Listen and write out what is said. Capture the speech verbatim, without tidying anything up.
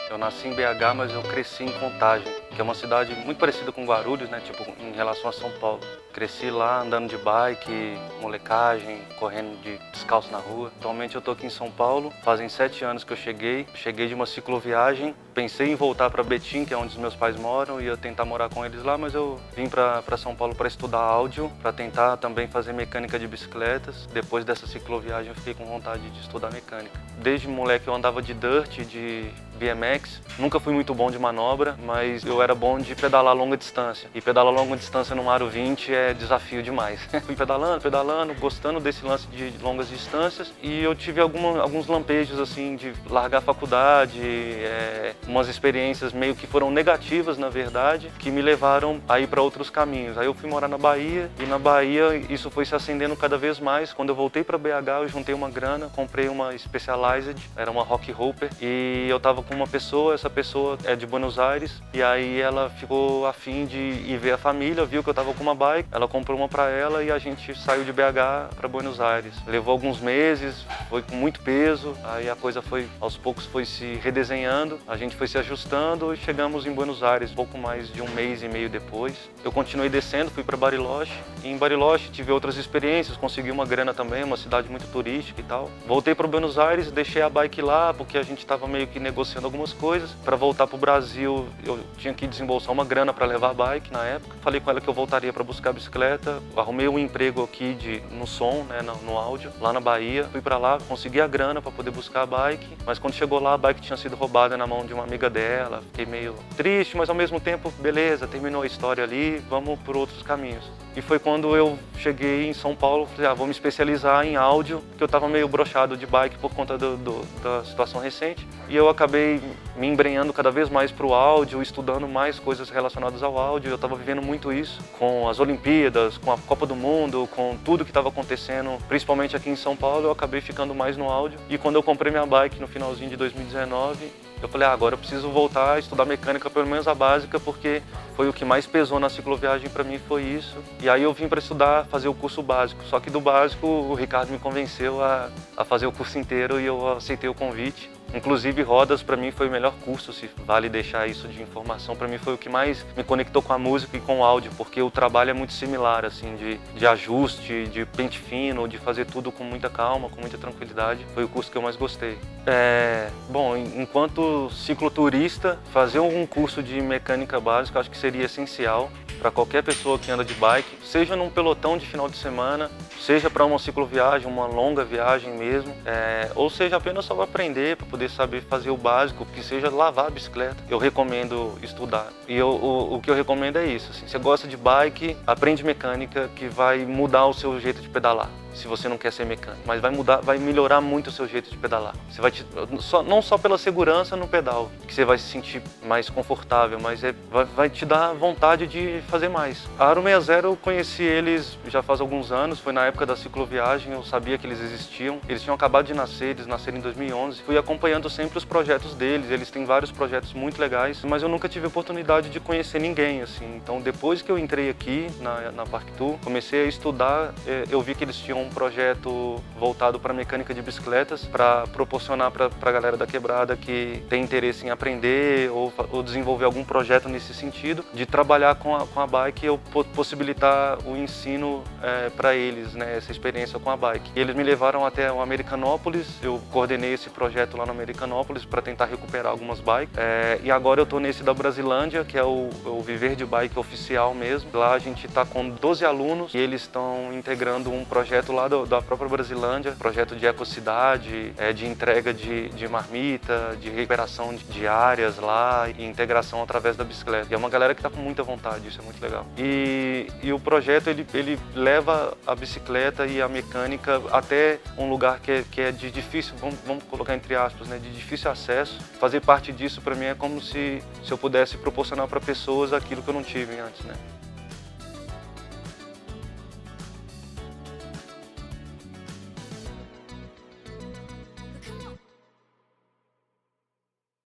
Eu nasci em B H, mas eu cresci em Contagem, que é uma cidade muito parecida com Guarulhos, né? Tipo, em relação a São Paulo. Cresci lá andando de bike, molecagem, correndo de descalço na rua. Atualmente eu tô aqui em São Paulo, fazem sete anos que eu cheguei. Cheguei de uma cicloviagem, pensei em voltar para Betim, que é onde os meus pais moram, e ia tentar morar com eles lá, mas eu vim para São Paulo para estudar áudio, para tentar também fazer mecânica de bicicletas. Depois dessa cicloviagem eu fiquei com vontade de estudar mecânica. Desde moleque eu andava de dirt, de B M X, nunca fui muito bom de manobra, mas eu era bom de pedalar longa distância. E pedalar longa distância no Aro vinte é desafio demais. Fui pedalando, pedalando, gostando desse lance de longas distâncias, e eu tive alguma, alguns lampejos assim de largar a faculdade, é, umas experiências meio que foram negativas, na verdade, que me levaram a ir para outros caminhos. Aí eu fui morar na Bahia, e na Bahia isso foi se acendendo cada vez mais. Quando eu voltei para B H, eu juntei uma grana, comprei uma Specialized, era uma Rock Hopper, e eu tava com uma pessoa, essa pessoa é de Buenos Aires, e aí ela ficou afim de ir ver a família, viu que eu tava com uma bike, ela comprou uma para ela e a gente saiu de B H para Buenos Aires. Levou alguns meses, foi com muito peso, aí a coisa foi, aos poucos foi se redesenhando, a gente foi se ajustando e chegamos em Buenos Aires pouco mais de um mês e meio depois. Eu continuei descendo, fui para Bariloche, e em Bariloche tive outras experiências, consegui uma grana também, uma cidade muito turística e tal. Voltei para Buenos Aires, deixei a bike lá porque a gente estava meio que negociando algumas coisas. Para voltar para o Brasil, eu tinha que desembolsar uma grana para levar a bike na época. Falei com ela que eu voltaria para buscar a bicicleta. Arrumei um emprego aqui de, no som, né, no, no áudio, lá na Bahia. Fui para lá, consegui a grana para poder buscar a bike, mas quando chegou lá, a bike tinha sido roubada na mão de uma amiga dela. Fiquei meio triste, mas ao mesmo tempo, beleza, terminou a história ali, vamos por outros caminhos. E foi quando eu cheguei em São Paulo, falei, ah, vou me especializar em áudio, porque eu estava meio broxado de bike por conta do, do, da situação recente. E eu acabei me embrenhando cada vez mais para o áudio, estudando mais coisas relacionadas ao áudio. Eu estava vivendo muito isso, com as Olimpíadas, com a Copa do Mundo, com tudo que estava acontecendo, principalmente aqui em São Paulo, eu acabei ficando mais no áudio. E quando eu comprei minha bike no finalzinho de dois mil e dezenove, eu falei, ah, agora eu preciso voltar a estudar mecânica, pelo menos a básica, porque foi o que mais pesou na cicloviagem para mim, foi isso. E aí eu vim para estudar, fazer o curso básico. Só que do básico, o Ricardo me convenceu a, a fazer o curso inteiro e eu aceitei o convite. Inclusive, rodas para mim foi o melhor curso, se vale deixar isso de informação. Para mim foi o que mais me conectou com a música e com o áudio, porque o trabalho é muito similar, assim, de, de ajuste, de pente fino, de fazer tudo com muita calma, com muita tranquilidade. Foi o curso que eu mais gostei. É, bom, enquanto cicloturista, fazer um curso de mecânica básica acho que seria essencial para qualquer pessoa que anda de bike, seja num pelotão de final de semana, seja para uma cicloviagem, uma longa viagem mesmo, é, ou seja apenas só para aprender, para poder saber fazer o básico, que seja lavar a bicicleta. Eu recomendo estudar. E eu, o, o que eu recomendo é isso, assim, você gosta de bike, aprende mecânica, que vai mudar o seu jeito de pedalar. Se você não quer ser mecânico, mas vai mudar, vai melhorar muito o seu jeito de pedalar. Você vai te, só, não só pela segurança no pedal, que você vai se sentir mais confortável, mas é, vai, vai te dar vontade de fazer mais. A Aro sessenta eu conheci eles já faz alguns anos, foi na época da cicloviagem, eu sabia que eles existiam. Eles tinham acabado de nascer, eles nasceram em dois mil e onze. Fui acompanhando sempre os projetos deles, eles têm vários projetos muito legais, mas eu nunca tive a oportunidade de conhecer ninguém, assim. Então depois que eu entrei aqui na, na Parktour, comecei a estudar, eu vi que eles tinham um projeto voltado para mecânica de bicicletas, para proporcionar para a galera da quebrada que tem interesse em aprender ou, ou desenvolver algum projeto nesse sentido, de trabalhar com a, com a bike e eu possibilitar o ensino é, para eles, né, essa experiência com a bike. E eles me levaram até o Americanópolis, eu coordenei esse projeto lá no Americanópolis para tentar recuperar algumas bikes, é, e agora eu estou nesse da Brasilândia, que é o, o Viver de Bike oficial mesmo. Lá a gente está com doze alunos e eles estão integrando um projeto lá do, da própria Brasilândia, projeto de ecocidade, é, de entrega de, de marmita, de recuperação de, de áreas lá e integração através da bicicleta. E é uma galera que está com muita vontade, isso é muito legal. E, e o projeto ele, ele leva a bicicleta e a mecânica até um lugar que é, que é de difícil, vamos, vamos colocar entre aspas, né, de difícil acesso. Fazer parte disso para mim é como se, se eu pudesse proporcionar para pessoas aquilo que eu não tive antes, né?